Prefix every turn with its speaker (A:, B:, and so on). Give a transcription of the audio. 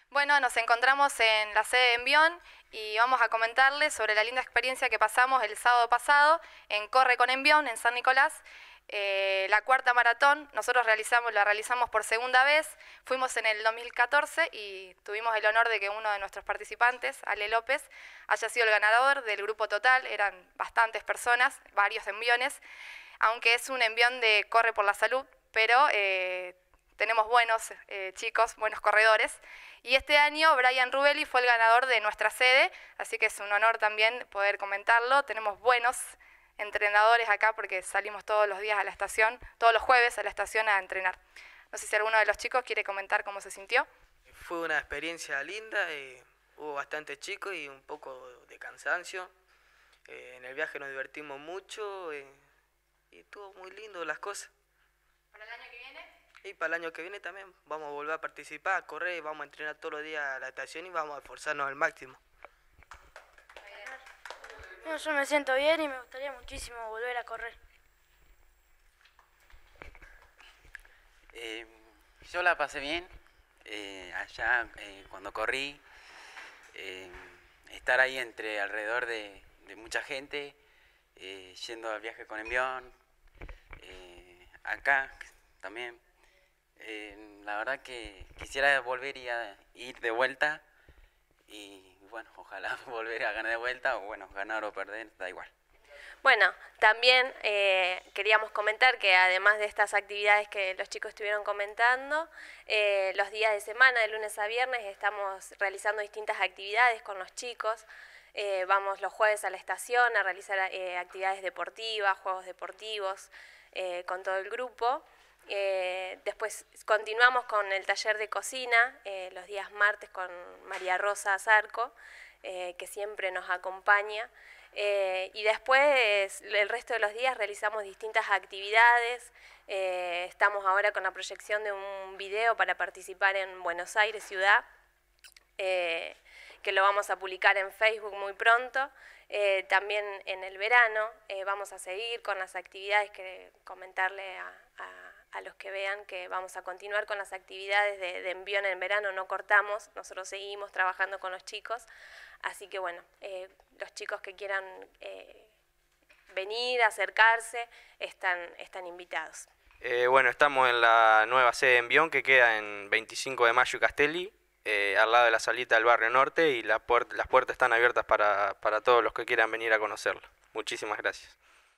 A: Bueno, nos encontramos en la sede de Envión y vamos a comentarles sobre la linda experiencia que pasamos el sábado pasado en Corre con Envión, en San Nicolás. La cuarta maratón, nosotros la realizamos por segunda vez, fuimos en el 2014 y tuvimos el honor de que uno de nuestros participantes, Ale López, haya sido el ganador del grupo total. Eran bastantes personas, varios enviones, aunque es un envión de Corre por la Salud, pero tenemos buenos chicos, buenos corredores. Y este año Brian Rubelli fue el ganador de nuestra sede, así que es un honor también poder comentarlo. Tenemos buenos entrenadores acá porque salimos todos los días a la estación, todos los jueves a la estación a entrenar. No sé si alguno de los chicos quiere comentar cómo se sintió.
B: Fue una experiencia linda, hubo bastantes chicos y un poco de cansancio. En el viaje nos divertimos mucho y estuvo muy lindo las cosas.
A: ¿Para el año que viene?
B: Y para el año que viene también vamos a volver a participar, a correr, vamos a entrenar todos los días a la estación y vamos a esforzarnos al máximo.
C: No, yo me siento bien y me gustaría muchísimo volver a correr.
D: Yo la pasé bien allá cuando corrí, estar ahí alrededor de mucha gente, yendo al viaje con Envión, acá también. La verdad que quisiera volver a ir de vuelta y bueno, ojalá volver a ganar de vuelta o bueno, ganar o perder, da igual.
E: Bueno, también queríamos comentar que además de estas actividades que los chicos estuvieron comentando, los días de semana, de lunes a viernes, estamos realizando distintas actividades con los chicos. Vamos los jueves a la estación a realizar actividades deportivas, juegos deportivos con todo el grupo. Después continuamos con el taller de cocina los días martes con María Rosa Zarco, que siempre nos acompaña. Y después el resto de los días realizamos distintas actividades. Estamos ahora con la proyección de un video para participar en Buenos Aires ciudad, que lo vamos a publicar en Facebook muy pronto. También en el verano vamos a seguir con las actividades, que comentarle a los que vean que vamos a continuar con las actividades de Envión en verano, no cortamos, nosotros seguimos trabajando con los chicos, así que bueno, los chicos que quieran venir, acercarse, están invitados.
F: Bueno, estamos en la nueva sede de Envión que queda en 25 de Mayo y Castelli, al lado de la salita del Barrio Norte, y las puertas están abiertas para todos los que quieran venir a conocerlo. Muchísimas gracias.